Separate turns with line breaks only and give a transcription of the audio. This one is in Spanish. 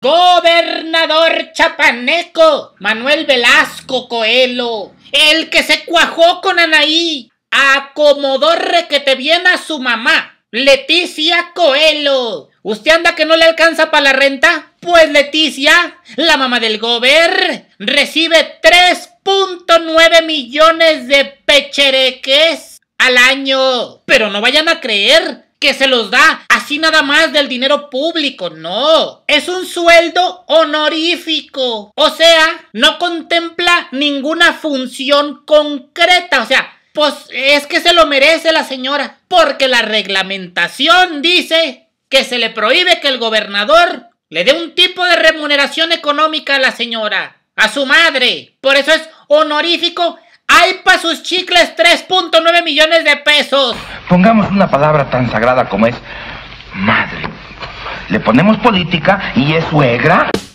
Gobernador chapaneco, Manuel Velasco Coelho, el que se cuajó con Anaí, acomodó requete bien a su mamá, Leticia Coelho. ¿Usted anda que no le alcanza para la renta? Pues Leticia, la mamá del gober, recibe 3.9 millones de pechereques al año. Pero no vayan a creer que se los da así nada más del dinero público, no. Es un sueldo honorífico. O sea, no contempla ninguna función concreta. O sea, pues es que se lo merece la señora. Porque la reglamentación dice que se le prohíbe que el gobernador le dé un tipo de remuneración económica a la señora, a su madre. Por eso es honorífico. ¡Hay pa' sus chicles 3.9 millones de pesos!
Pongamos una palabra tan sagrada como es madre. Le ponemos política y es suegra.